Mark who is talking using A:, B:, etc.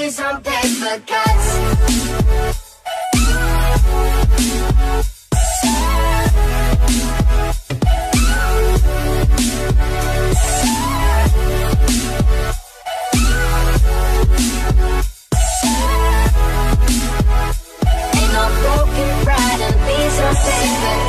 A: these on paper cuts. Ain't no broken pride and these on paper